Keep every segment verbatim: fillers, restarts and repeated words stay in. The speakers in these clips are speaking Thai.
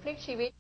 ลิกชีวิต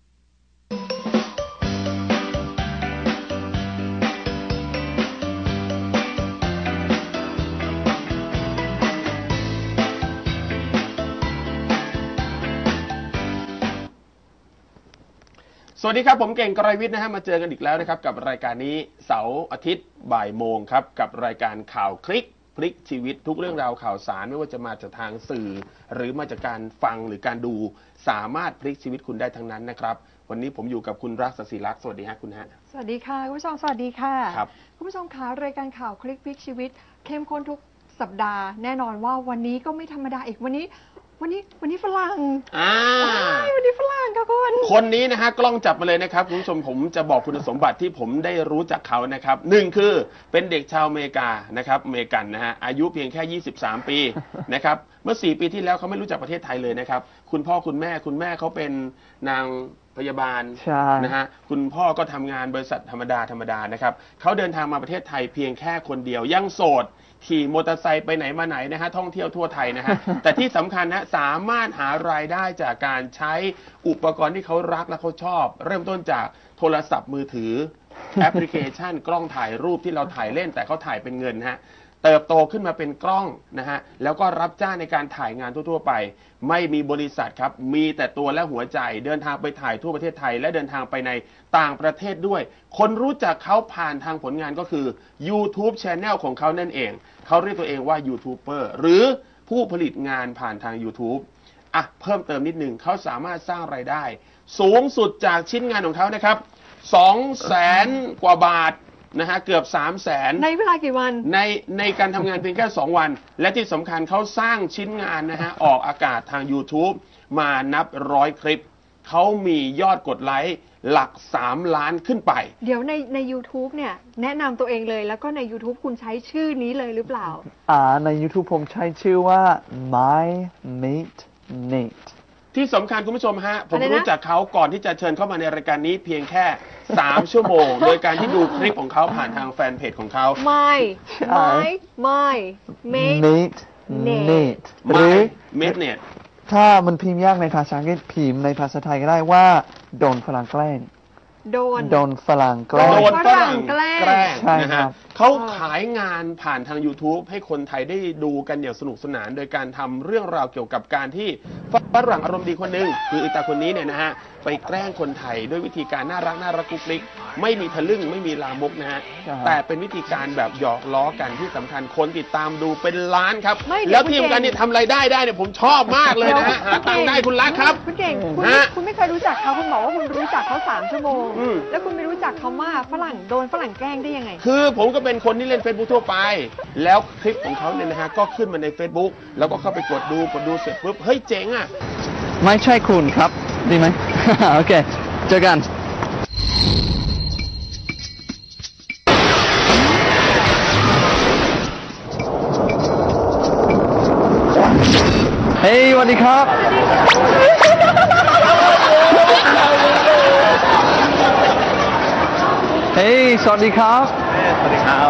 สวัสดีครับผมเก่งกรวิทย์นะฮะมาเจอกันอีกแล้วนะครับกับรายการนี้เสาร์อาทิตย์บ่ายโมงครับกับรายการข่าวคลิกพลิกชีวิตทุกเรื่องราวข่าวสารไม่ว่าจะมาจากทางสื่อหรือมาจากการฟังหรือการดูสามารถพลิกชีวิตคุณได้ทั้งนั้นนะครับวันนี้ผมอยู่กับคุณรักษศิลักษณ์สวัสดีฮะคุณฮะสวัสดีค่ะคุณผู้ชมสวัสดีค่ะครับคุณผู้ชมคะรายการข่าวคลิกพลิกชีวิตเข้มข้นทุกสัปดาห์แน่นอนว่าวันนี้ก็ไม่ธรรมดาอีกวันนี้วันนี้วันนี้ฝรั่งอ่าวันนี้ฝรั่งค่ะคุณคนนี้นะฮะกล้องจับมาเลยนะครับคุณผู้ชมผมจะบอกคุณสมบัติที่ผมได้รู้จักเขานะครับหนึ่งคือเป็นเด็กชาวอเมริกานะครับอเมริกันนะฮะอายุเพียงแค่ยี่สิบสามปีนะครับเมื่อสี่ปีที่แล้วเขาไม่รู้จักประเทศไทยเลยนะครับคุณพ่อคุณแม่คุณแม่เขาเป็นนางพยาบาลนะฮะคุณพ่อก็ทำงานบริษัทธรรมดาธรรมดานะครับเขาเดินทางมาประเทศไทยเพียงแค่คนเดียวยังโสดขี่มอเตอร์ไซค์ไปไหนมาไหนนะฮะท่องเที่ยวทั่วไทยนะฮะ แต่ที่สำคัญนะสามารถหารายได้จากการใช้อุปกรณ์ที่เขารักและเขาชอบเริ่มต้นจากโทรศัพท์มือถือ แอปพลิเคชันกล้องถ่ายรูปที่เราถ่ายเล่นแต่เขาถ่ายเป็นเงินฮะเติบโตขึ้นมาเป็นกล้องนะฮะแล้วก็รับจ้างในการถ่ายงานทั่วๆไปไม่มีบริษัทครับมีแต่ตัวและหัวใจเดินทางไปถ่ายทั่วประเทศไทยและเดินทางไปในต่างประเทศด้วยคนรู้จักเขาผ่านทางผลงานก็คือ YouTube Channel ของเขานั่นเองเขาเรียกตัวเองว่ายูทูบเบอร์หรือผู้ผลิตงานผ่านทาง YouTube อ่ะเพิ่มเติมนิดนึงเขาสามารถสร้างรายได้สูงสุดจากชิ้นงานของเขานะครับสองแสนกว่าบาทนะฮะเกือบสามแสนในเวลากี่วันในในการทำงานเพียงแค่สองวันและที่สำคัญเขาสร้างชิ้นงานนะฮะออกอากาศทาง YouTube มานับร้อยคลิปเขามียอดกดไลค์หลักสามล้านขึ้นไปเดี๋ยวในใน YouTube เนี่ยแนะนำตัวเองเลยแล้วก็ใน YouTube คุณใช้ชื่อนี้เลยหรือเปล่าอ่าใน YouTube ผมใช้ชื่อว่า My Mate Nate ที่สำคัญคุณผู้ชมฮะผมรู้จักเขาก่อนที่จะเชิญเข้ามาในรายการนี้เพียงแค่สามชั่วโมงโดยการที่ดูคลิปของเขาผ่านทางแฟนเพจของเขา My My My Mate Nate Nate หรือ Mate Nate ถ้ามันพิมพ์ยากในภาษาอังกฤษพิมพ์ในภาษาไทยก็ได้ว่าโดนฝรั่งแกล้งโดนโดนฝรั่งแกล้งโดนฝรั่งแกล้งนะฮะเขาขายงานผ่านทาง YouTube ให้คนไทยได้ดูกันอย่างสนุกสนานโดยการทำเรื่องราวเกี่ยวกับการที่ฝรั่งอารมณ์ดีคนหนึ่งคืออิตาคนนี้เนี่ยนะฮะไปแกล้งคนไทยด้วยวิธีการน่ารักน่ารักกุ๊กกิ๊กไม่มีทะลึ่งไม่มีลามกนะฮะแต่เป็นวิธีการแบบหยอกล้อกันที่สำคัญคนติดตามดูเป็นล้านครับแล้วทีมกันนี่ทำรายได้ได้เนี่ยผมชอบมากเลยนะฮะหาตังค์ได้คุณรักครับคุณเก่งคุณคุณไม่เคยรู้จักเขาคุณบอกว่าคุณรู้จักเขาสามชั่วโมงแล้วคุณไม่รู้จักเขาว่าฝรั่งโดนฝรั่งแกล้งได้ยังไงคือผมก็เป็นคนที่เล่น Facebook ทั่วไปแล้วคลิปของเขาเนี่ยนะฮะก็ขึ้นมาใน Facebook แล้วก็เข้าไปกดดูกดดูเสร็จปุ๊บเฮ้ยเจ๋งอ่ะไม่ใช่คุณครับดีไหม โอเคเจอกันเฮ้ยสวัสดีครับเฮ้ยสวัสดีครับสวัสดีครับ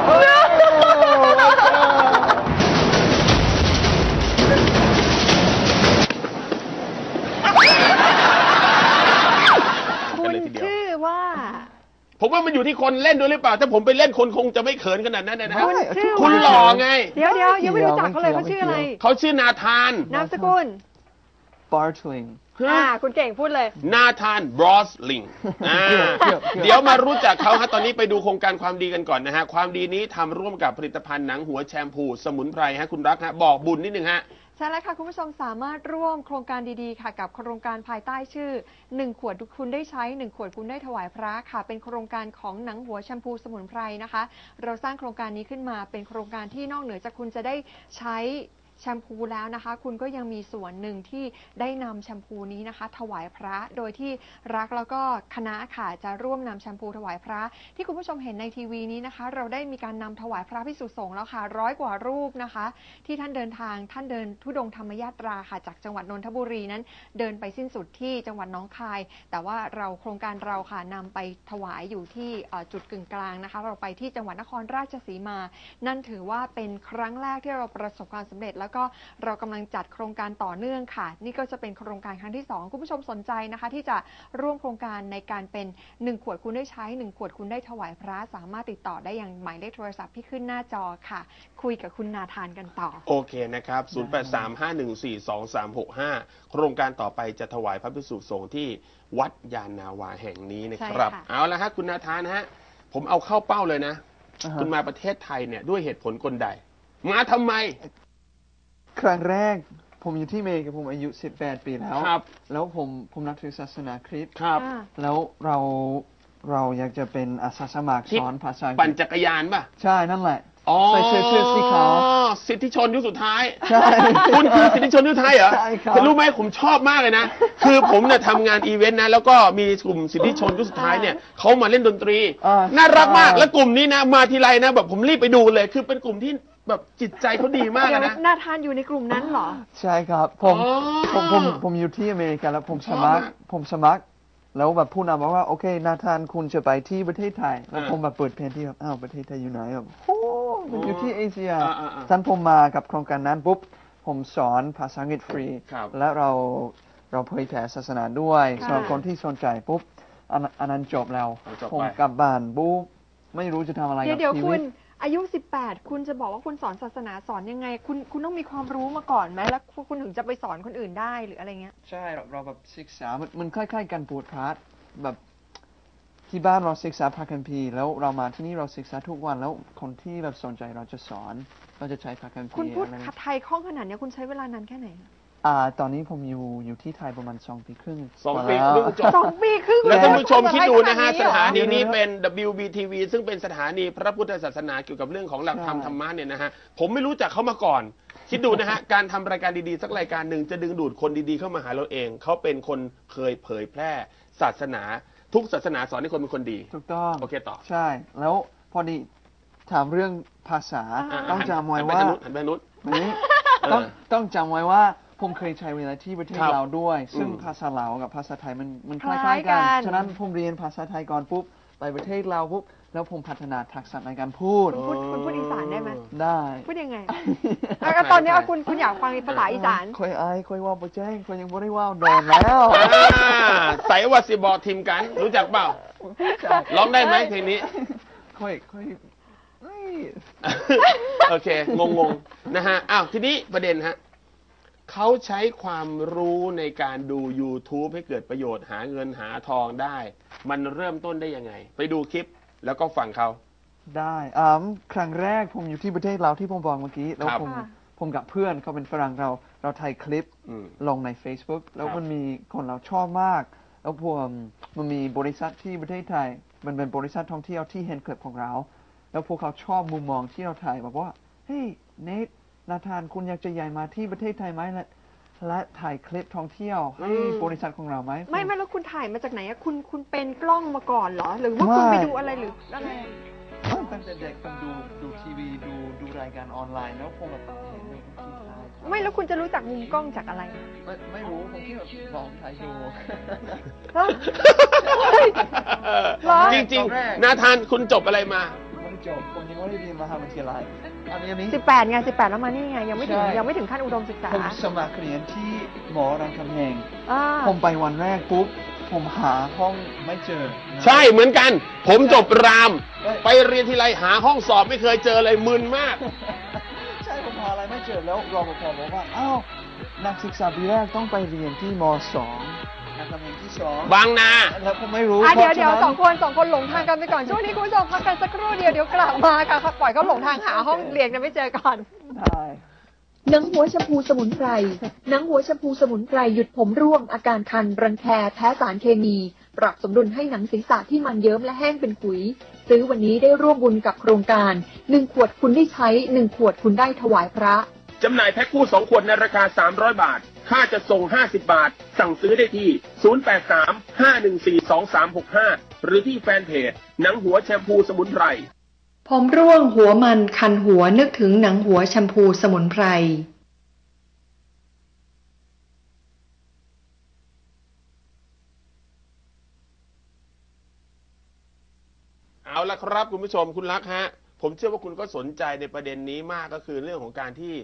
ผมว่ามันอยู่ที่คนเล่นด้วยหรือเปล่าถ้าผมไปเล่นคนคงจะไม่เขินขนาดนั้นนะครับคุณหล่อไงเดี๋ยวเดี๋ยวยังไม่รู้จักเขาเลยเขาชื่ออะไรเขาชื่อนาธานนามสกุล Bartling อ่าคุณเก่งพูดเลยนาธานบรอสลิงเดี๋ยวมารู้จักเขาฮะตอนนี้ไปดูโครงการความดีกันก่อนนะฮะความดีนี้ทำร่วมกับผลิตภัณฑ์หนังหัวแชมพูสมุนไพรฮะคุณรักฮะบอกบุญนิดนึงฮะใช่แล้วค่ะคุณผู้ชมสามารถร่วมโครงการดีๆค่ะกับโครงการภายใต้ชื่อหนึ่งขวดคุณได้ใช้หนึ่งขวดคุณได้ถวายพระค่ะเป็นโครงการของหนังหัวแชมพูสมุนไพรนะคะเราสร้างโครงการนี้ขึ้นมาเป็นโครงการที่นอกเหนือจากคุณจะได้ใช้แชมพูแล้วนะคะคุณก็ยังมีส่วนหนึ่งที่ได้นำแชมพูนี้นะคะถวายพระโดยที่รักแล้วก็คณะค่ะจะร่วมนำแชมพูถวายพระที่คุณผู้ชมเห็นในทีวีนี้นะคะเราได้มีการนำถวายพระภิกษุสงฆ์แล้วค่ะร้อยกว่ารูปนะคะที่ท่านเดินทางท่านเดินธุดงค์ธรรมยาตราค่ะจากจังหวัดนนทบุรีนั้นเดินไปสิ้นสุดที่จังหวัดหนองคายแต่ว่าเราโครงการเราค่ะนำไปถวายอยู่ที่จุดกึ่งกลางนะคะเราไปที่จังหวัดนครราชสีมานั่นถือว่าเป็นครั้งแรกที่เราประสบความสำเร็จแล้วแล้วก็เรากำลังจัดโครงการต่อเนื่องค่ะนี่ก็จะเป็นโครงการครั้งที่สองคุณผู้ชมสนใจนะคะที่จะร่วมโครงการในการเป็นหนึ่งขวดคุณได้ใช้หนึ่งขวดคุณได้ถวายพระสามารถติดต่อได้อย่างหมายเลขโทรศัพท์ที่ขึ้นหน้าจอค่ะคุยกับคุณนาธานกันต่อโอเคนะครับศูนย์ แปด สาม ห้า หนึ่ง สี่ สอง สาม หก ห้าโครงการต่อไปจะถวายพระภิกษุสงฆ์ที่วัดยานนาวาแห่งนี้นะครับเอาละฮะคุณนาธานฮะผมเอาเข้าเป้าเลยนะ uh-huh. คุณมาประเทศไทยเนี่ยด้วยเหตุผลคนใดมาทำไมครั้งแรกผมอยู่ที่อเมริกาผมอายุสิบแปดปีแล้วแล้วผมผมนับถือศาสนาคริสต์แล้วเราเราอยากจะเป็นอาสาสมัครสอนภาษาอังกฤษปั่นจักรยานป่ะใช่นั่นแหละใส่เสื้อเสื้อสีขาวสิทธิชนยุคสุดท้ายใช่คุณคือสิทธิชนยุคสุดท้ายเหรอใช่ครับคุณรู้ไหมผมชอบมากเลยนะคือผมเนี่ยทำงานอีเวนต์นะแล้วก็มีกลุ่มสิทธิชนยุคสุดท้ายเนี่ยเขามาเล่นดนตรีน่ารักมากแล้วกลุ่มนี้นะมาทีไรนะแบบผมรีบไปดูเลยคือเป็นกลุ่มที่แบบจิตใจเขาดีมากนะนาธานอยู่ในกลุ่มนั้นเหรอใช่ครับผมผมผมผมอยู่ที่อเมริกาแล้วผมสมัครผมสมัครแล้วแบบผู้นำบอกว่าโอเคนาธานคุณจะไปที่ประเทศไทยแล้วผมแบบเปิดแผนที่แบบอ้าวประเทศไทยอยู่ไหนแบบโอ้มันอยู่ที่เอเชียท่านผมมากับโครงการนั้นปุ๊บผมสอนภาษาอังกฤษฟรีแล้วเราเราเผยแผ่ศาสนาด้วยสำหรับคนที่สนใจปุ๊บอันนั้นจบแล้วผมกลับบ้านปุ๊บไม่รู้จะทำอะไรกับชีวิตอายุสิบแปดคุณจะบอกว่าคุณสอนศาสนาสอนยังไงคุณคุณต้องมีความรู้มาก่อนไหมแล้วคุณถึงจะไปสอนคนอื่นได้หรืออะไรเงี้ยใช่เราเราแบบศึกษามันมันคล้ายๆกันบวชพระแบบที่บ้านเราศึกษาพระคัมภีร์แล้วเรามาที่นี่เราศึกษาทุกวันแล้วคนที่แบบสนใจเราจะสอนเราจะใช้พระคัมภีร์คุณพูดไทยคล่องขนาดนี้คุณใช้เวลานานแค่ไหนอ่าตอนนี้ผมอยู่อยู่ที่ไทยประมาณสองปีครึ่งสองปีครึ่งจบสองปีครึ่งแล้วท่านผู้ชมคิดดูนะฮะสถานีนี้เป็น ดับเบิลยู บี ที วี ซึ่งเป็นสถานีพระพุทธศาสนาเกี่ยวกับเรื่องของหลักธรรมธรรมะเนี่ยนะฮะผมไม่รู้จักเขามาก่อนคิดดูนะฮะการทำรายการดีๆสักรายการหนึ่งจะดึงดูดคนดีๆเข้ามาหาเราเองเขาเป็นคนเคยเผยแพร่ศาสนาทุกศาสนาสอนให้คนเป็นคนดีถูกต้องโอเคต่อใช่แล้วพอดีถามเรื่องภาษาต้องจำไว้ว่าหันไปนุชต้องต้องจำไว้ว่าผมเคยใช้เวลาที่ประเทศลาวด้วยซึ่งภาษาลาวกับภาษาไทยมันมันคล้ายๆกันฉะนั้นผมเรียนภาษาไทยก่อนปุ๊บไปประเทศลาวปุ๊บแล้วผมพัฒนาทักษะในการพูดคุณพูดคุณพูดอีสานได้ไหมได้พูดยังไงตอนนี้คุณคุณอยากฟังภาษาอีสานค่อยอายค่อยว่าบ่แจ้งค่อยยังบ่ได้ว่าโดนแล้วใส่ว่าสิบอทีมกันรู้จักเปล่าร้องได้ไหมเพลงนี้ค่อยค่อยโอเคงงๆนะฮะอ้าวทีนี้ประเด็นฮะเขาใช้ความรู้ในการดู YouTube ให้เกิดประโยชน์หาเงินหาทองได้มันเริ่มต้นได้ยังไงไปดูคลิปแล้วก็ฟังเขาได้อ่าครั้งแรกผมอยู่ที่ประเทศลาวที่ผมบอกเมื่อกี้แล้วผมผมกับเพื่อนเขาเป็นฝรั่งเราเราถ่ายคลิปลงใน Facebook แล้วมันมีคนเราชอบมากแล้วพวกมันมีบริษัทที่ประเทศไทยมันเป็นบริษัทท่องเที่ยวที่เห็นคลิปของเราแล้วพวกเขาชอบมุมมองที่เราถ่ายบอกว่าเฮ้ยเนทนาธานคุณอยากจะย้ายมาที่ประเทศไทยไหมและและถ่ายคลิปท่องเที่ยวให้บริษัทของเราไหมไม่ไม่แล้วคุณถ่ายมาจากไหนอะคุณคุณเป็นกล้องมาก่อนเหรอหรือว่าคุณไปดูอะไรหรืออะไรตั้งแต่เด็กผมดูดูทีวีดูดูรายการออนไลน์แล้วผมแบบเห็นในที่ถ่ายไม่แล้วคุณจะรู้จักมุมกล้องจากอะไรไม่ไม่รู้ผมแค่แบบลองถ่ายดูจริงๆนาธานคุณจบอะไรมาจบผมยังไม่ได้เรียนมหาวิทยาลัยอันนี้อันนี้สิบแปดไงสิบแปดแล้วมานี่ไงยังไม่ถึงยังไม่ถึงขั้นอุดมศึกษาผมสมัครเรียนที่หมอรามคำแหงผมไปวันแรกปุ๊บผมหาห้องไม่เจอใช่เหมือนกันผมจบรามไปเรียนทีไรหาห้องสอบไม่เคยเจอเลยมึนมากใช่ผมหาอะไรไม่เจอแล้วรปภบอกว่าอ้าวนักศึกษาปีแรกต้องไปเรียนที่มสองบางนาแล้วผมไม่รู้เดี๋ยวเดี๋ยวสองคนสองคนหลงทางกันไปก่อนช่วงนี้คุณผู้ชมพักกันสักครู่เดียวเดี๋ยวกลับมาค่ะปล่อยเขาหลงทางหาห้องเรียนกันไม่เจอก่อนได้หนังหัวแชมพูสมุนไพรหนังหัวแชมพูสมุนไพรหยุดผมร่วงอาการคันรังแคแพ้สารเคมีปรับสมดุลให้หนังศีรษะที่มันเยิ้มและแห้งเป็นขุยซื้อวันนี้ได้ร่วมบุญกับโครงการหนึ่งขวดคุณได้ใช้หนึ่งขวดคุณได้ถวายพระจำหน่ายแพ็คคู่สองขวดในราคาสามร้อยบาทค่าจะส่งห้าสิบบาทสั่งซื้อได้ที่ศูนย์ แปด สาม ห้า หนึ่ง สี่ สอง สาม หก ห้าหรือที่แฟนเพจหนังหัวแชมพูสมุนไพรผมร่วงหัวมันคันหัวนึกถึงหนังหัวแชมพูสมุนไพรเอาละครับคุณผู้ชมคุณรักฮะผมเชื่อว่าคุณก็สนใจในประเด็นนี้มากก็คือเรื่องของการที่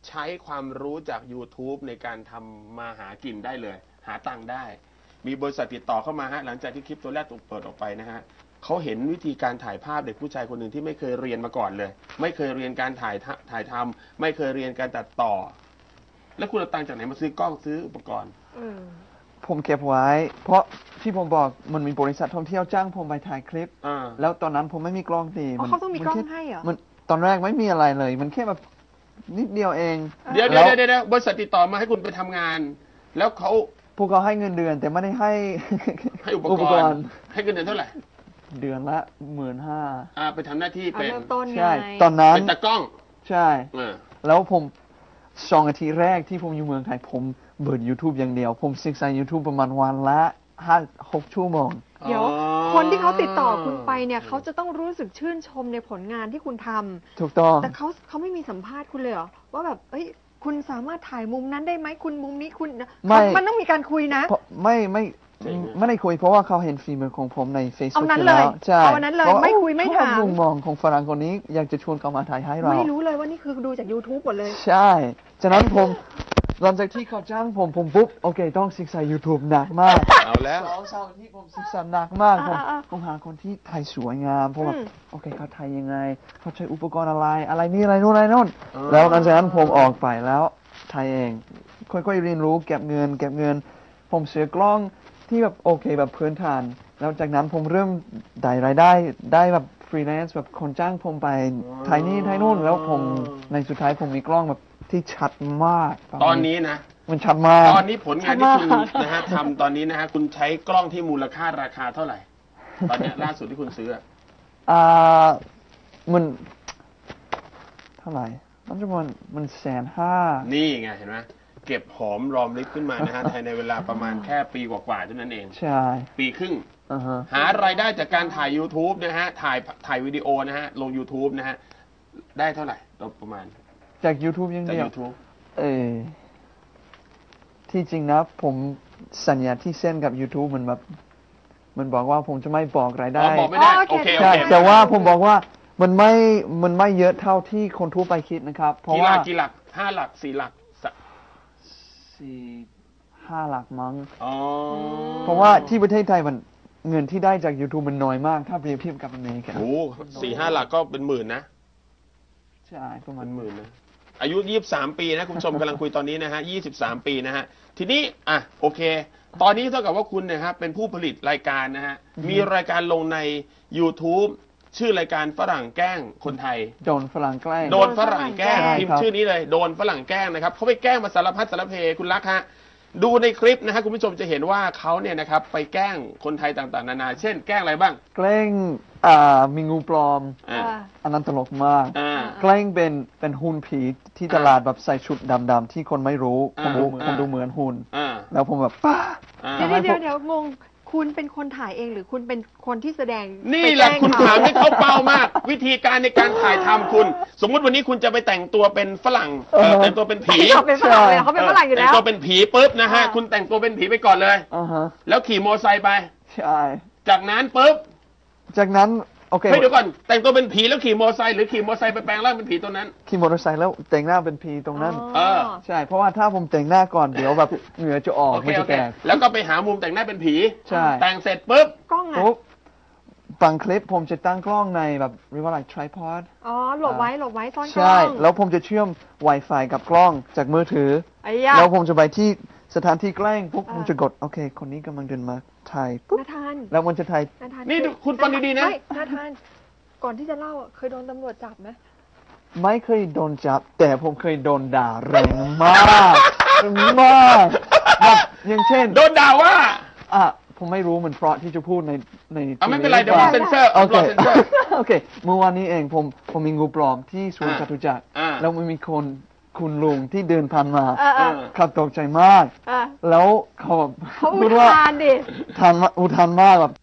ใช้ความรู้จาก YouTube ในการทำมาหากินได้เลย หาตังค์ได้ มีบริษัทติดต่อเข้ามาฮะหลังจากที่คลิปตัวแรกถูกเปิดออกไปนะฮะเขาเห็นวิธีการถ่ายภาพเด็กผู้ชายคนหนึ่งที่ไม่เคยเรียนมาก่อนเลย ไม่เคยเรียนการถ่ายถ่ายทำไม่เคยเรียนการตัดต่อ แล้วคุณเอาตังค์จากไหนมาซื้อกล้องซื้ออุปกรณ์ผมเก็บไว้ เพราะที่ผมบอกมันมีบริษัทท่องเที่ยวจ้างผมไปถ่ายคลิปอ่าแล้วตอนนั้นผมไม่มีกล้องดีอ๋อเขาต้องมีกล้องให้เหรอมันตอนแรกไม่มีอะไรเลย มันแค่แบบนิดเดียวเองเดี๋ยวเดี๋แล้ยวเดี๋ยวบริษัทติดต่อมาให้คุณไปทำงาน แล้วเขาพวกเขาให้เงินเดือน แต่ไม่ได้ให้ให้อุปกรณ์ให้เงินเดือนเท่าไหร่เดือนละหมื่นห้าอ่าไปทำหน้าที่เอาเป็นเริ่มต้นไงใช่ ตอนนั้นเป็นตากล้องใช่อ่าแล้วผมสองอาทิตย์แรกที่ผมอยู่เมืองไทยผมเปิด YouTube อย่างเดียว ผมศึกษา YouTube ประมาณวันละห้าหกชั่วโมงเดี๋ยวคนที่เขาติดต่อคุณไปเนี่ยเขาจะต้องรู้สึกชื่นชมในผลงานที่คุณทำถูกต้องแต่เขาเขาไม่มีสัมภาษณ์คุณเลยเหรอว่าแบบเอ้ยคุณสามารถถ่ายมุมนั้นได้ไหมคุณมุมนี้คุณไม่มันต้องมีการคุยนะเพราะไม่ไม่ไม่ได้คุยเพราะว่าเขาเห็นฝีมือของผมในเอา Facebook นั้นอยู่เลแล้ยวใช่เอานั้นเลยพระว่ไม่คุยไม่เพระว่ถามมุมมองของฝรั่งคนนี้อยากจะชวนเขามาถ่ายให้เราไม่รู้เลยว่านี่คือดูจาก YouTube หมดเลยใช่ฉะนั้นผมหลังจากที่เขาจ้างผมผมปุ๊บโอเคต้องศึกษา YouTube หนักมากเอาแล้วสองสามที่ผมศึกษาหนักมากผมอ่าอ่าผมหาคนที่ถ่ายสวยงามผมแบบอืมโอเคเขาถ่ายยังไงเขาใช้อุปกรณ์อะไรอะไรนี่อะไรนู่นอะไรนู่นอ๋อแล้วหลังจากนั้นผมออกไปแล้วถ่ายเอง ค่อยๆเรียนรู้เก็บเงิน เก็บเงิน ผมซื้อกล้องที่แบบโอเคแบบพื้นฐาน แล้วจากนั้นผมเริ่มได้รายได้ได้แบบฟรีแลนซ์แบบคนจ้างผมไปถ่ายนี่ถ่ายนู่นแล้วผมในสุดท้ายผมมีกล้องแบบที่ชัดมากตอนนี้นะมันชัดมากตอนนี้ผลงานที่คุณชัดมากนะฮะทำตอนนี้นะฮะคุณใช้กล้องที่มูลค่าราคาเท่าไหร่ ตอนเนี้ยล่าสุดที่คุณซื้ออะอ่ามันเท่าไหร่มันจะมันมันแสนห้านี่ไงเห็นไหมเก็บหอมรอมริบขึ้นมานะฮะ ภายในเวลาประมาณแค่ปีกว่าๆเท่านั้นเองใช่ปีครึ่งอ่าฮะหารายได้จากการถ่าย YouTube นะฮะ ถ่ายถ่ายวิดีโอนะฮะ ลง YouTube นะฮะ ได้เท่าไหร่ประมาณจาก YouTube อยังจากเดียว YouTube เออที่จริงนะผมสัญญาที่เส้นกับ YouTube มันแบบมันบอกว่าผมจะไม่บอกรายอ๋ได้อบอกไม่ได้อ๋อโอโอเคเคโอใช่เคแต่ว่าผมบอกว่ามันไม่มันไม่เยอะเท่าที่คนทั่วไปคิดนะครับ เพราะกี่หว่าลักกี่หลักห้าหลักสี่หลักสะสี่ห้าหลักมั้งอ๋อเพราะว่าที่ประเทศไทยมันเงินที่ได้จาก YouTube มันน้อยมาก ถ้าเปรียบเทียบกับอเมริกาโอ้สี่ห้าหลักก็เป็นหมื่นนะใช่ประมาเป็ณนหมื่นนะ อายุยี่สิบสามปีนะ คุณผู้ชมกำลังคุยตอนนี้นะฮะยี่สิบสามปีนะฮะ ทีนี้ อ่ะ โอเค ตอนนี้เท่ากับว่าคุณเนี่ยครับเป็นผู้ผลิตรายการนะฮะ มีรายการลงใน YouTube ชื่อรายการฝรั่งแกล้งคนไทยโดนฝรั่งแกล้งโดนฝรั่งแกล้งใช่พิมครัพ์บชื่อนี้เลยโดนฝรั่งแกล้งนะครับเขาไปแกล้งมาสารพัดสารเพคุณรักฮะดูในคลิปนะฮะคุณผู้ชมจะเห็นว่าเขาเนี่ยนะครับไปแกล้งคนไทยต่างๆนานาเช่นแกล้งอะไรบ้างแกล้งอ่ามีงูปลอมอ่าอันนั้นตลกมากอ่าแกล้งเป็นเป็นหุ่นผีที่ตลาดแบบใส่ชุดดำๆที่คนไม่รู้ผมดูอ่าผมดูเหมือนหุ่นอ่าแล้วผมแบบป้าอ่าเดี๋ยวเดี๋ยวเดี๋ยวงงคุณเป็นคนถ่ายเองหรือคุณเป็นคนที่แสดงนี่แหละไปคุณแกล้งถามให้เขาเป้ามาก วิธีการในการถ่ายทำคุณ สมมุติวันนี้คุณจะไปแต่งตัวเป็นฝรั่งเอ่อเออแต่งตัวเป็นผีเขาเป็นฝรั่งเลยเหรอเขาเป็นฝรั่งอยู่แต่แล้งวตัวเป็นผีปุ๊บนะฮะอ่าคุณแต่งตัวเป็นผีไปก่อนเลยอ่าฮะแล้วขี่มอไซค์ไปใช่จากนั้นปุ๊บจากนั้นโอเคไม่เดี๋ยวก่อนแต่งตัวเป็นผีแล้วขี่มอไซค์หรือขี่มอไซค์ไปแปลงร่างเป็นผีตัวนั้นขี่มอเตอร์ไซค์แล้วแต่งหน้าเป็นผีตรงนั้นเออใช่ เพราะว่าถ้าผมแต่งหน้าก่อนเดี๋ยวแบบเหงื่อจะออกโอเคมันโอจะเคแตกแล้วก็ไปหามุมแต่งหน้าเป็นผีใช่แต่งเสร็จปุ๊บกล้องอ่ะปุ๊บบางคลิปผมจะตั้งกล้องในแบบเรียกว่าอะไร tripod อ๋อหลบไว้หลบไว้ซ่อนกล้ใช่องแล้วผมจะเชื่อม Wi-Fi กับกล้องจากมือถือไอ้ยาแล้วผมจะไปที่สถานที่แกล้งปุ๊บอ่าผมจะกด โอเค คนนี้กำลังเดินมาถ่ายปุ๊บนาธานแล้วมันจะถ่ายนาธานนี่ดูคุณฟังดีๆนะไม่นาธานก่อนที่จะเล่าอ่ะเคยโดนตำรวจจับไหมไม่เคยโดนจับ แต่ผมเคยโดนด่าแรงมากแรงมากแบบอย่างเช่นโดนด่าว่าอ่ะผมไม่รู้มันเพราะที่จะพูดในในเอาไม่เป็นไรเดี๋ยวผมเซ็นเซอร์โอเอาเคเซ็นเซอร์โอเคเมื่อวานนี้เองผมผมมีงูปลอมที่สวนอ่าจตุจักรอ่าแล้วมันมีคนคุณลุงที่เดินผ่านมาเออเออขับตกใจมากเออแล้วเขาแบบเขาอุพูดว่าทานดิทานมาอุทานมากแบบ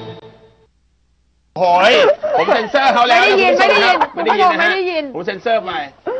โอ้ยผมเซ็นเซอร์เขาแล้วไม่ได้ยินคุณผู้ชไม่ได้ยินครับไม่ได้ยินนะไม่ฮะได้ยินผมเซ็นเซอร์ไป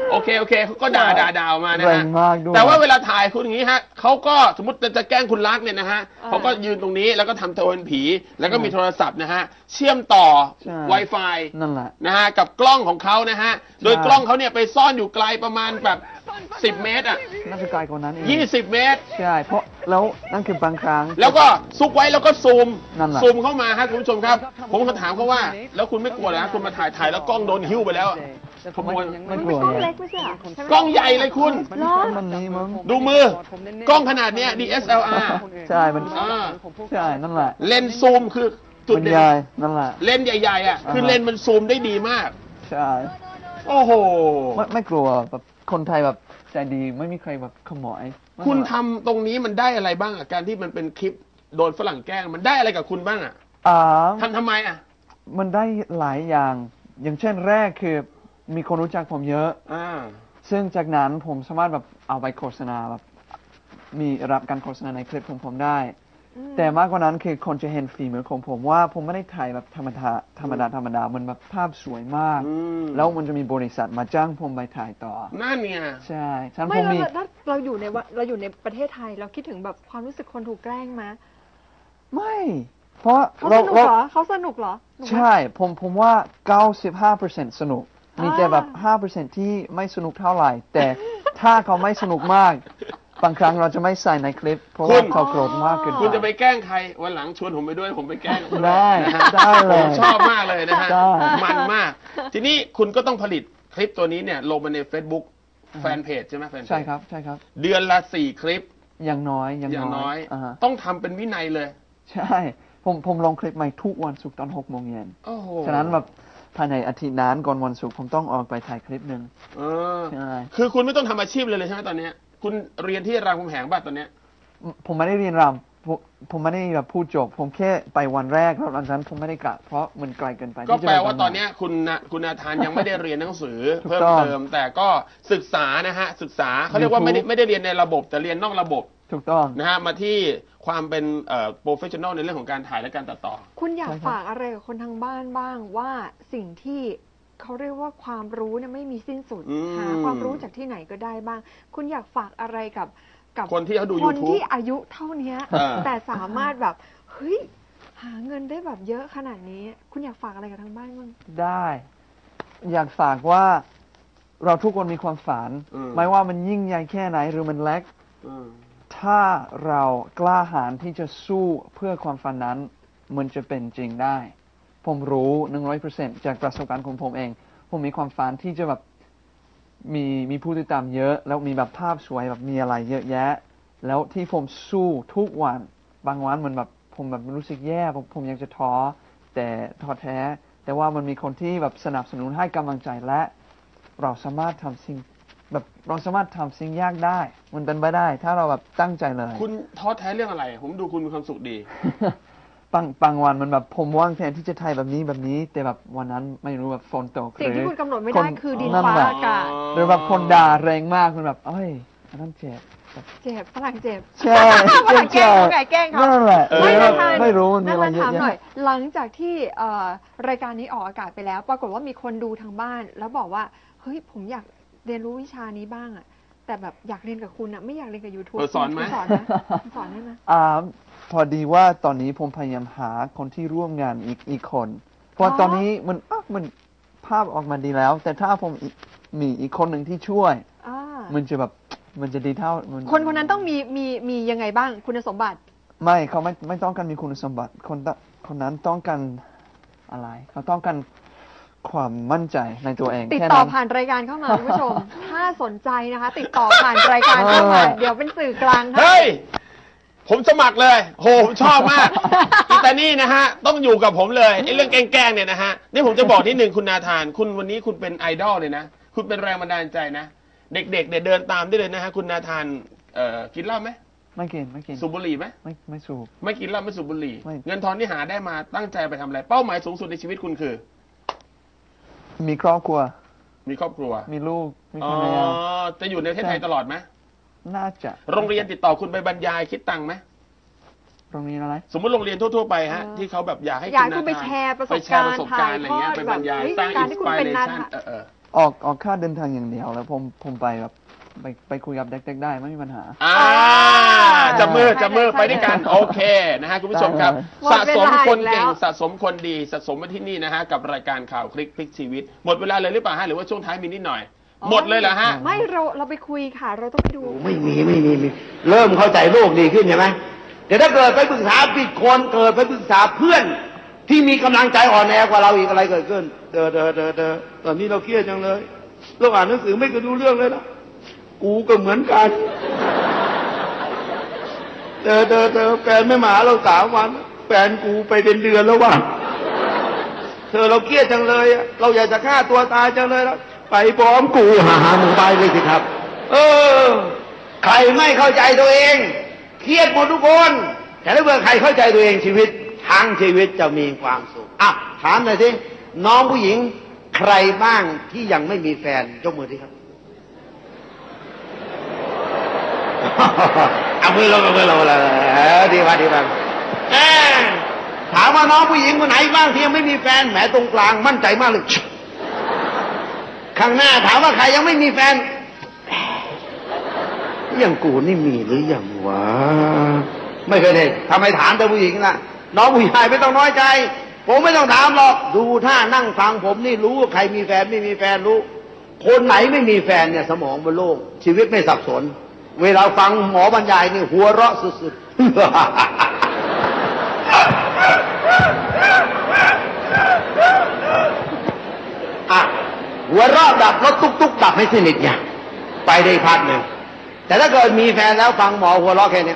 โอเคโอเคเขาก็ด่าด่าด่าออกมานะแรฮะงมากด้วยแต่ว่าเวลาถ่ายคุณอย่างนี้ฮะเขาก็สมมติจะแกล้งคุณรักเนี่ยนะฮะเขาก็ยืนตรงนี้แล้วก็ทำตัวเป็นผี แล้วก็มีโทรศัพท์นะฮะเชื่อมต่อใช่ Wi-Fi นั่นแหละนะฮะกับกล้องของเขานะฮะโดยกล้องเขาเนี่ยไปซ่อนอยู่ไกลประมาณแบบสิบเมตรอ่ะน่าจะไกลกว่านั้นอีกยี่สิบเมตรใช่เพราะแล้วนั่นคือบางครั้งแล้วก็ซุกไว้แล้วก็ซูมนั่นแหละซูมเข้ามาฮะคุณผู้ชมครับ ผมก็ถามเขาว่า แล้วคุณไม่กลัวเหรอฮะคุณมาถ่ายถ่ายแล้วกล้องโดนหิ้วไปแล้วขโมยไม่มันกเป็ลันวกล้องไงเล็กไม่ใช่เหรอใช่ไหมกล้องใหญ่เลยคุณเหรอมันนี้มั้งดูมือกล้องขนาดเนี้ย ดี เอส แอล อาร์ใช่มันอ่าใช่นั่นแหละเลนส์ซูมคือจุดมันเด่ใหญ่นนั่นแหละเลนส์ใหญ่ๆอ่ะคือเลนส์มันซูมได้ดีมากใช่โอ้โหไม่ไม่กลัวแบบคนไทยแบบใจดีไม่มีใครแบบขโมยคุณทำตรงนี้มันได้อะไรบ้างอ่ะการที่มันเป็นคลิปโดนฝรั่งแกล้งมันได้อะไรกับคุณบ้างอ่ะอ่าทำทำไมอ่ะมันได้หลายอย่าง อย่างเช่นแรกคือมีคนรู้จักผมเยอะอ่าซึ่งจากนั้นผมสามารถแบบเอาไปโฆษณาแบบมีรับการโฆษณาในคลิปของผมได้ แต่มากกว่านั้นคือคนจะเห็นฝีมือของผมว่าผมไม่ได้ถ่ายแบบธรรมดาธรรมดาธรรมดามันแบบภาพสวยมากอืมแล้วมันจะมีบริษัทมาจ้างผมไปถ่ายต่อนั่นไงใช่ฉันไม่ผมเรามีเราเราอยู่ในวะเราอยู่ในประเทศไทยเราคิดถึงแบบความรู้สึกคนถูกแกล้งไหมไม่ เพราะเขาสเรานุกเราเหรอเขาสนุกเหรอหนูว่าใช่ผมผมว่า เก้าสิบห้าเปอร์เซ็นต์ สนุก มีแต่แบบอ่าห้าเปอร์เซ็นต์ ที่ไม่สนุกเท่าไหร่ แต่ถ้าเขาไม่สนุกมาก บางครั้งเราจะไม่ใส่ในคลิป เพราะคุว่าณเขาโกรธมากเกินไปคุณจะไปแกล้งใครวันหลังชวนผมไปด้วยผมไปแกล้งคุณได้นะฮะได้เลยผมชอบมากเลยนะฮะได้มันมาก ทีนี้คุณก็ต้องผลิตคลิปตัวนี้เนี่ยลงไปใน Facebook แฟนเพจใช่ไหมแฟนเพจใช่ครับใช่ครับเดือนละสี่คลิปอย่างน้อยอย่างอย่างน้อยอ่าฮะต้องทำเป็นวินัยเลยใช่ ผมผมลงคลิปใหม่ทุกวันศุกร์ตอนหกโมงเย็นโอ้โหฉะนั้นแบบภายในอาทิตย์นั้นก่อนวันศุกร์ผมต้องออกไปถ่ายคลิปหนึ่งเออใช่คือคุณไม่ต้องทำอาชีพเลยเลยใช่ไหมตอนเนี้ยคุณเรียนที่รามคำแหงบ้างตอนเนี้ยผมไม่ได้เรียนรำผมผมไม่ได้แบบพูดจบ ผมแค่ไปวันแรกแล้วหลังจากนั้นผมไม่ได้กลับเพราะมันไกลเกินไปก็ที่จะแปลไปว่าทำงตอนเนี้ยคุณนะคุณนาธานยังไม่ได้เรียนหนังสือถูกเพิ่มต้องเติม แต่ก็ศึกษานะฮะศึกษาเขาเรียกว่าไม่ได้ YouTube ไม่ได้เรียนในระบบแต่เรียนนอกระบบถูกต้องนะฮะมาที่ความเป็นเอ่อโปรเฟชชั่นอลในเรื่องของการถ่ายและการตัดต่อคุณอยากใช่ครับฝากอะไรกับคนทางบ้านบ้างว่าสิ่งที่เขาเรียกว่าความรู้เนี่ยไม่มีสิ้นสุดอืมหาความรู้จากที่ไหนก็ได้บ้าง คุณอยากฝากอะไรกับกับคนที่เขาดูคน YouTube ที่อายุเท่านี้เออแต่สามารถแบบเฮ้ยหาเงินได้แบบเยอะขนาดนี้ คุณอยากฝากอะไรกับทางบ้านบ้างได้ อยากฝากว่าเราทุกคนมีความฝันอืมไม่ว่ามันยิ่งใหญ่แค่ไหนหรือมันเล็กอืมถ้าเรากล้าหาญที่จะสู้เพื่อความฝันนั้น มันจะเป็นจริงได้ ผมรู้หนึ่งร้อยเปอร์เซ็นต์จากประสบการณ์ของผมเอง ผมมีความฝันที่จะแบบมีมีผู้ติดตามเยอะ แล้วมีแบบภาพสวยแบบมีอะไรเยอะแยะ แล้วที่ผมสู้ทุกวัน บางวันมันแบบผมแบบรู้สึกแย่ผมผมอยากจะท้อแต่ท้อแท้ แต่ว่ามันมีคนที่แบบสนับสนุนให้กำลังใจและ เราสามารถทำสิ่งแบบเราสามารถทำสิ่งยากได้ มันเป็นไปได้ ถ้าเราแบบตั้งใจเลยคุณท้อแท้เรื่องอะไร ผมดูคุณมีความสุขดีบางบางวันมันแบบผมวางแผนที่จะถ่ายแบบนี้แบบนี้ แต่แบบวันนั้นไม่รู้แบบฝนตกสิ่งที่หรือคุณกำหนดไม่ได้คือดินนั่นฟ้าแหละอากาศหรือแบบคนด่าแรงมากมันแบบเอ้ยอันนั้นเจ็บเจ็บฝรั่งเจ็บใช่ฝรั่งแกล้งเขาไงแกล้งเขานั่นแหละเออไม่หรือได้แบบทานไม่รู้มันมีนั่อะไรนเยถาอะมหน่อยแยะหลังจากที่เอ่อรายการนี้ออกอากาศไปแล้ว ปรากฏว่ามีคนดูทางบ้าน แล้วบอกว่าเฮ้ยผมอยากเรียนรู้วิชานี้บ้างอะแต่แบบอยากเรียนกับคุณอะไม่อยากเรียนกับ YouTube เออสอนไหมคุณสอนไหมคุณสอนได้ไหมอ่าพอดีว่าตอนนี้ผมพยายามหาคนที่ร่วมงานอีกอีกคน เพราะตอนนี้มันอ่ะมันภาพออกมาดีแล้ว แต่ถ้าผมอีกมีอีกคนหนึ่งที่ช่วยอ่ามันจะแบบมันจะดีเท่ามัคนคนนั้นต้องมีมีมียังไงบ้างคุณสมบัติไม่เขาไม่ไม่ต้องการมีคุณสมบัติคนตคนนั้นต้องการอะไร เขาต้องการความมั่นใจในตัวเองติดแค่ต่อนั้นผ่านรายการเข้ามาคุณผู้ชม ถ้าสนใจนะคะ ติดต่อผ่านรายการเข้ามาเออเดี๋ยวเป็นสื่อกลางให้เฮ้ย ผมสมัครเลย โห ผมชอบมาก อิตานี่นะฮะ ต้องอยู่กับผมเลยไอ้เรื่องแกล้งๆเนี่ยนะฮะ นี่ผมจะบอกที่หนึ่งคุณนาธาน คุณวันนี้คุณเป็นไอดอลเลยนะ คุณเป็นแรงบันดาลใจนะ เด็กๆเนี่ยเดินตามได้เลยนะฮะ คุณนาธาน เอ่อ กินเหล้าไหมไม่กินไม่กินสูบบุหรี่ไหมไม่ไม่สูบไม่กินเหล้าไม่สูบบุหรี่ไม่เงินทองที่หาได้มาตั้งใจไปทำอะไร เป้าหมายสูงสุดในชีวิตคุณคือมีครอบครัวมีครอบครัวมีลูกมีอ๋อภรรยาจะอยู่ในประเทศไทยตลอดไหมน่าจะโรงเรียนติดต่อคุณไปบรรยายคิดตังค์ไหมโรงเรียนอะไรสมมติโรงเรียนทั่วๆไปฮะเออที่เขาแบบอยากให้อยากให้นาคุณไปธานแชร์ประสบไปแชร์ประสบการณ์การณ์อะไรเงี้ยถ่ายไปทอดบรรยายแบบสร้างกาอิรนที่สคุณปิเป็นเรนาชันธานเออเออออกออกค่าเดินทางอย่างเดียวแล้วผมผมไปแบบไปไปคุยกับเด็กๆได้ไม่มีปัญหาอ่าจับมือจับมือไปด้วยกันโอเคนะฮะคุณผู้ชมครับหมดสะเวสมลาคนอีกแล้วเก่งสะสมคนดีสะสมมาที่นี่นะฮะกับรายการข่าวคลิกพลิกชีวิตหมดเวลาเลยหรือเปล่าฮะหรือว่าช่วงท้ายมีนิดหน่อย หมดเลยเหรอฮะไม่เราเราไปคุยค่ะ เราต้องไปดูไม่มีไม่มีไม่เริ่มเข้าใจโลกดีขึ้นใช่ไหมเดี๋ยวถ้าเกิดไปปรึกษาผิดคนเกิดไปปรึกษาเพื่อนที่มีกำลังใจอ่อนแอกว่าเราอีกอะไรเกิดขึ้นเดอเดอเดอเดอตอนนี้เราเครียดจังเลยเราอ่านหนังสือไม่เคยดูเรื่องเลยนะกูก็เหมือนกันเดอเดอเดอแฟนไม่มาหาเราสามวันแฟนกูไปเป็นเดือนแล้วว่ะเธอเราเครียดจังเลยเราอยากจะฆ่าตัวตายจังเลยแล้วไปพร้อมกูหาหาหมู่ไปเลยสิครับเออใครไม่เข้าใจตัวเองเครียดหมดทุกคนแต่ถ้าเมื่อใครเข้าใจตัวเองชีวิตทั้งชีวิตจะมีความสุขอ่ะถามหน่อยสิน้องผู้หญิงใครบ้างที่ยังไม่มีแฟนยกมือสิครับ เอามือลงเอามือลงเลยดีมากดีมากถามว่าน้องผู้หญิงคนไหนบ้างที่ยังไม่มีแฟนแหมตรงกลางมั่นใจมากเลยข้างหน้าถามว่าใครยังไม่มีแฟนอย่างกูนี่มีหรือยังวะไม่เคยได้ทำไมถามแต่ผู้หญิงล่ะน้องผู้ชายไม่ต้องน้อยใจผมไม่ต้องถามหรอกดูท่านั่งฟังผมนี่รู้ว่าใครมีแฟนไม่มีแฟนรู้คนไหนไม่มีแฟนเนี่ยสมองมันโล่งชีวิตไม่สับสนเวลาฟังหมอบรรยายนี่หัวเราะสุดๆอ่ะหัวเราะดับรถตุ๊กๆดับให้สนิทอย่างไปได้พักหนึ่งแต่ถ้าเกิดมีแฟนแล้วฟังหมอหัวเราะแค่นี้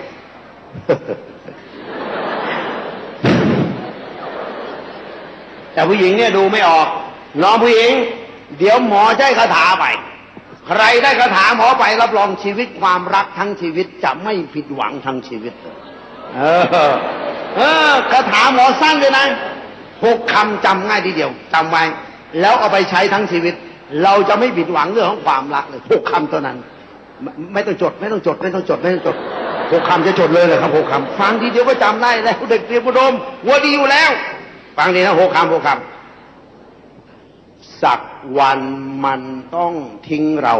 แต่ผู้หญิงเนี่ยดูไม่ออกน้องผู้หญิงเดี๋ยวหมอใช้คาถาไปใครได้คาถาหมอไปรับรองชีวิตความรักทั้งชีวิตจะไม่ผิดหวังทั้งชีวิตเออเออคาถาหมอสั้นเลยนะหกคำจำง่ายทีเดียวจำไว้แล้วเอาไปใช้ทั้งชีวิตเราจะไม่ผิดหวังเรื่องของความรักเลยหกคำเท่านั้นไม่ไม่ต้องจดไม่ต้องจดไม่ต้องจดไม่ต้องจดหกคำจะจดเลยเลยครับหกคำฟังทีเดียวก็จำได้แล้วเด็กเตรียมอุดมหัวดีอยู่แล้วฟังดีนะหกคำหกคำสักวันมันต้องทิ้งเรา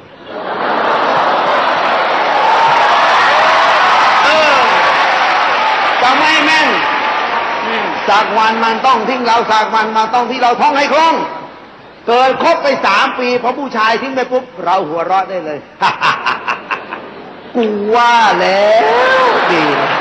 เออจำไม่แม่นสักวันมันต้องทิ้งเราสักวันมันต้องที่เราท่องให้คล่องเกิดครบไปสามปีพอผู้ชายทิ้งไปปุ๊บเราหัวเราะได้เลย กูว่าแล้วดี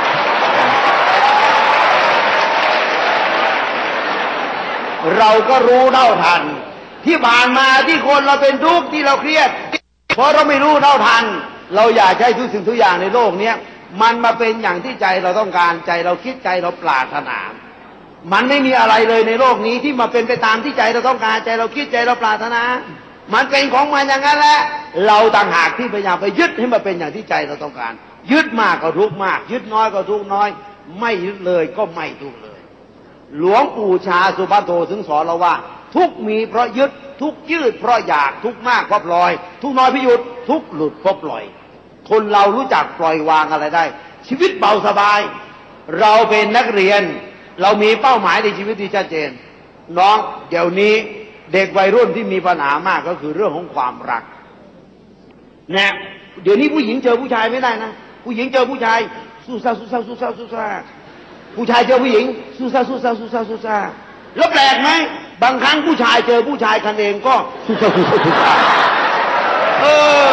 เราก็รู้เท่าทันที่ผ่านมาที่คนเราเป็นทุกข์ที่เราเครียดเพราะเราไม่รู้เท่าทันเราอยากใช้ทุกสิ่งทุกอย่างในโลกนี้มันมาเป็นอย่างที่ใจเราต้องการใจเราคิดใจเราปรารถนามันไม่มีอะไรเลยในโลกนี้ที่มาเป็นไปตามที่ใจเราต้องการใจเราคิดใจเราปรารถนามันเป็นของมันอย่างนั้นแหละเราต่างหากที่พยายามไปยึดให้มันเป็นอย่างที่ใจเราต้องการยึดมากก็ทุกข์มากยึดน้อยก็ทุกข์น้อยไม่ยึดเลยก็ไม่ทุกข์เลยหลวงปู่ชาสุภัทโทถึงสอนเราว่าทุกมีเพราะยึดทุกยืดเพราะอยากทุกมากเพราะปล่อยทุกน้อยเพราะหยุดทุกหลุดเพราะปล่อยคนเรารู้จักปล่อยวางอะไรได้ชีวิตเบาสบายเราเป็นนักเรียนเรามีเป้าหมายในชีวิตที่ชัดเจนน้องเดี๋ยวนี้เด็กวัยรุ่นที่มีปัญหามากก็คือเรื่องของความรักเนี่ยเดี๋ยวนี้ผู้หญิงเจอผู้ชายไม่ได้นะผู้หญิงเจอผู้ชายสู้ซ่าสู้ซ่าสู้ซ่าสู้ซ่าผู้ชายเจอผู้หญิงสู้ซ่าสู้ซ่าสู้ซ่าสู้ซ่าแล้วแปลกไหมบางครั้งผู้ชายเจอผู้ชายกันเองก็สู้ซ่าสู้ซ่าสู้ซ่าเออ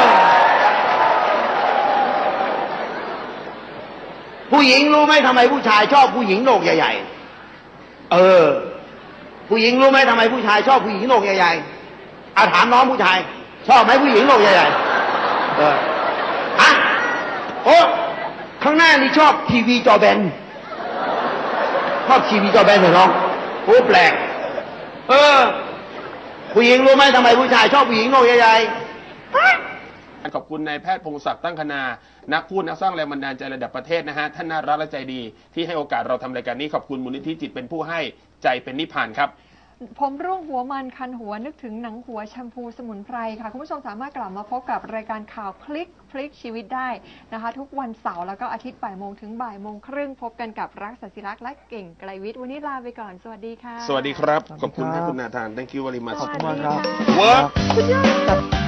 ผู้หญิงรู้ไหมทำไมผู้ชายชอบผู้หญิงโหนกใหญ่ๆเออผู้หญิงรู้ไหมทำไมผู้ชายชอบผู้หญิงโหนกใหญ่ๆอาถามน้องผู้ชายชอบไหมผู้หญิงโหนกใหญ่ๆเออฮะโอ้ข้างหน้านี่ชอบทีวีจอแบนชอบทีวีจอแบนเหรอน้องโอ้แปลกเออผู้หญิงรู้ไหมทำไมผู้ชายชอบผู้หญิงโหนกใหญ่ๆขอบคุณนายแพทย์พงศักดิ์ตั้งคณานักพูดนักสร้างแรงบันดาลใจระดับประเทศนะฮะท่านน่ารักและใจดีที่ให้โอกาสเราทำรายการนี้ขอบคุณมูลนิธิจิตเป็นผู้ให้ใจเป็นนิพพานครับผมร่วงหัวมันคันหัวนึกถึงหนังหัวแชมพูสมุนไพรค่ะคุณผู้ชมสามารถกลับมาพบกับรายการข่าวพลิกพลิกชีวิตได้นะคะทุกวันเสาร์แล้วก็อาทิตย์บ่ายโมงถึงบ่ายโมงครึ่งพบกันกับรักษาศิรักษ์และเก่งไกลวิทย์วันนี้ลาไปก่อนสวัสดีค่ะสวัสดีครับสวัสดีขอบคุณครันะบคุณนาธาน thank you very much ขอบคุณมากครับ Work ครับ